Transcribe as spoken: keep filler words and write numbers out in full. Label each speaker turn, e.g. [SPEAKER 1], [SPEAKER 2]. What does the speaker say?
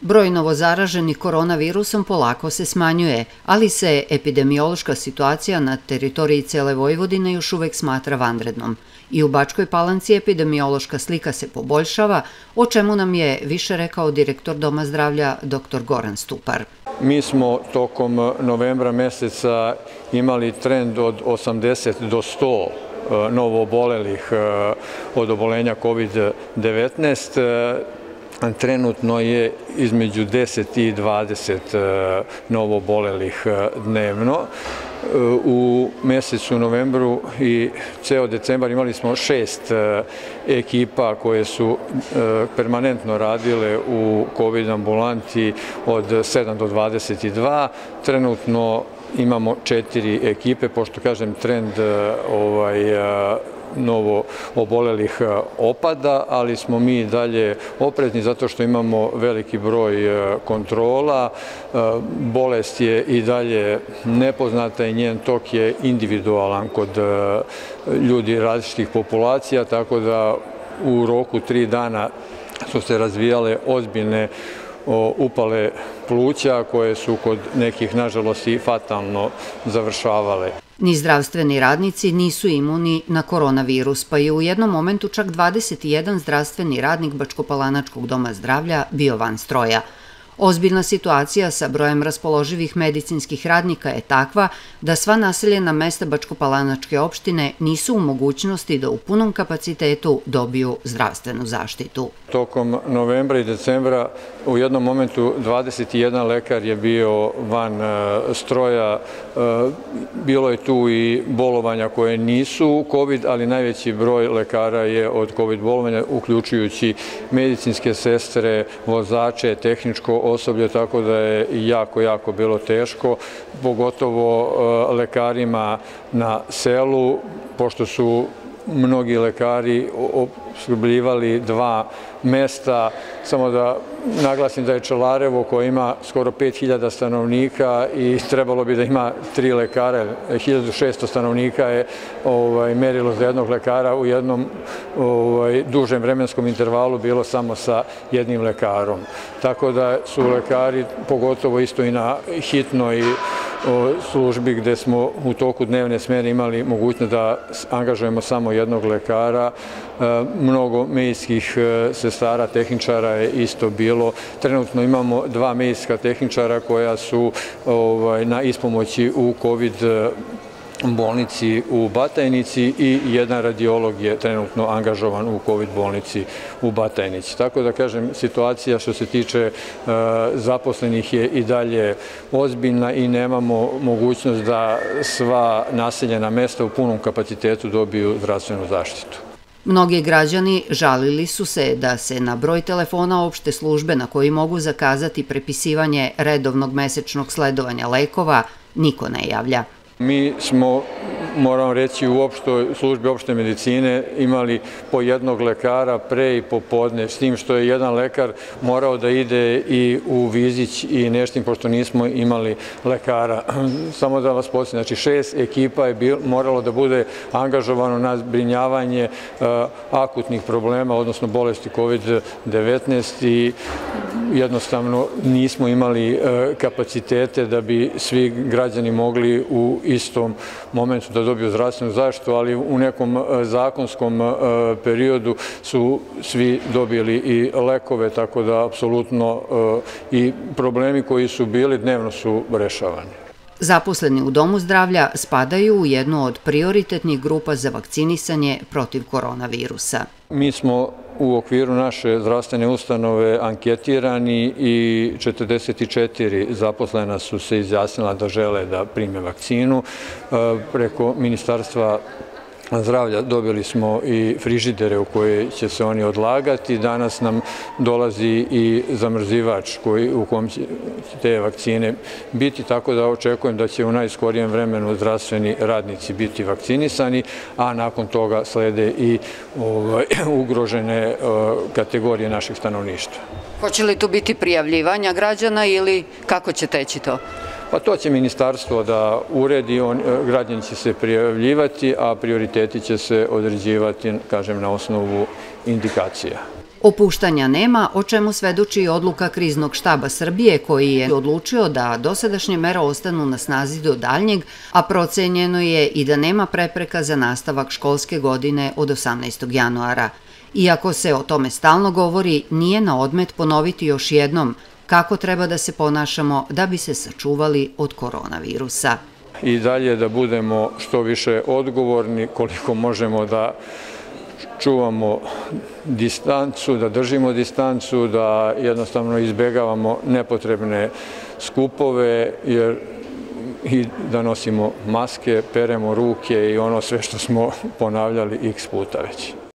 [SPEAKER 1] Broj novozaraženih koronavirusom polako se smanjuje, ali se epidemiološka situacija na teritoriji cele Vojvodine još uvek smatra vanrednom. I u Bačkoj Palanci epidemiološka slika se poboljšava, o čemu nam je više rekao direktor Doma zdravlja doktor Goran Stupar.
[SPEAKER 2] Mi smo tokom novembra meseca imali trend od osamdeset do sto novoobolelih od obolenja kovid devetnaest. Trenutno je između deset i dvadeset novoobolelih dnevno. U mesecu novembru i ceo decembar imali smo šest ekipa koje su permanentno radile u kovid ambulanti od sedam do dvadeset dva. Trenutno imamo četiri ekipe, pošto kažem trend ovaj novo obolelih opada, ali smo mi dalje oprezni zato što imamo veliki broj kontrola. Bolest je i dalje nepoznata i njen tok je individualan kod ljudi različitih populacija, tako da u roku tri dana su se razvijale ozbiljne upale pluća koje su kod nekih, nažalost, i fatalno završavale.
[SPEAKER 1] Ni zdravstveni radnici nisu imuni na koronavirus, pa je u jednom momentu čak dvadeset jedan zdravstveni radnik Bačkopalanačkog doma zdravlja bio van stroja. Ozbiljna situacija sa brojem raspoloživih medicinskih radnika je takva da sva naseljena mesta Bačkopalanačke opštine nisu u mogućnosti da u punom kapacitetu dobiju zdravstvenu zaštitu.
[SPEAKER 2] Tokom novembra i decembra u jednom momentu dvadeset jedan lekar je bio van stroja. Bilo je tu i bolovanja koje nisu kovid, ali najveći broj lekara je od kovid bolovanja, uključujući medicinske sestre, vozače, tehničko osoblje, tako da je jako, jako bilo teško, pogotovo lekarima na selu, pošto su mnogi lekari opskrbljivali dva mesta. Samo da naglasim da je Čelarevo, koje ima skoro pet hiljada stanovnika i trebalo bi da ima tri lekara, hiljadu šesto stanovnika je merilo za jednog lekara, u jednom dužem vremenskom intervalu bilo samo sa jednim lekarom. Tako da su lekari, pogotovo isto i na hitnoj službi gde smo u toku dnevne smene imali mogućnost da angažujemo samo jednog lekara. Mnogo medicinskih sestara, tehničara je isto bilo. Trenutno imamo dva medicinska tehničara koja su na ispomoći u kovid bolnici u Batajnici i jedan radiolog je trenutno angažovan u kovid bolnici u Batajnici. Tako da kažem, situacija što se tiče zaposlenih je i dalje ozbiljna i nemamo mogućnost da sva naseljena mesta u punom kapacitetu dobiju zdravstvenu zaštitu.
[SPEAKER 1] Mnogi građani žalili su se da se na broj telefona opšte službe na koji mogu zakazati prepisivanje redovnog mesečnog sledovanja lekova niko ne javlja.
[SPEAKER 2] Mi smo, moram reći, u službi opšte medicine imali po jednog lekara pre i popodne, s tim što je jedan lekar morao da ide i u Vizić i Neštin, pošto nismo imali lekara. Samo da vas podsjetim, znači šest ekipa je moralo da bude angažovano na zbrinjavanje akutnih problema, odnosno bolesti kovid devetnaest i jednostavno nismo imali kapacitete da bi svi građani mogli u istom momentu da dobiju zdravstvenu zaštitu, ali u nekom zakonskom periodu su svi dobili i lekove, tako da apsolutno i problemi koji su bili dnevno su rešavani.
[SPEAKER 1] Zaposleni u Domu zdravlja spadaju u jednu od prioritetnih grupa za vakcinisanje protiv koronavirusa.
[SPEAKER 2] Mi smo u okviru naše zdravstvene ustanove anketirani i četrdeset četiri zaposlena su se izjasnila da žele da prime vakcinu. Preko Ministarstva zdravlja dobili smo i frižidere u koje će se oni odlagati. Danas nam dolazi i zamrzivač u kom će te vakcine biti, tako da očekujem da će u najskorijem vremenu zdravstveni radnici biti vakcinisani, a nakon toga slede i ugrožene kategorije našeg stanovništva.
[SPEAKER 1] Hoće li tu biti prijavljivanja građana ili kako će teći to?
[SPEAKER 2] Pa to će ministarstvo da uredi, građani će se prijavljivati, a prioriteti će se određivati, kažem, na osnovu indikacija.
[SPEAKER 1] Opuštanja nema, o čemu svedoči i odluka Kriznog štaba Srbije koji je odlučio da dosadašnje mere ostanu na snazi do daljnjeg, a procenjeno je i da nema prepreka za nastavak školske godine od osamnaestog januara. Iako se o tome stalno govori, nije na odmet ponoviti još jednom kako treba da se ponašamo da bi se sačuvali od koronavirusa.
[SPEAKER 2] I dalje da budemo što više odgovorni, koliko možemo da čuvamo distancu, da držimo distancu, da jednostavno izbegavamo nepotrebne skupove jer i da nosimo maske, peremo ruke i ono sve što smo ponavljali x puta već.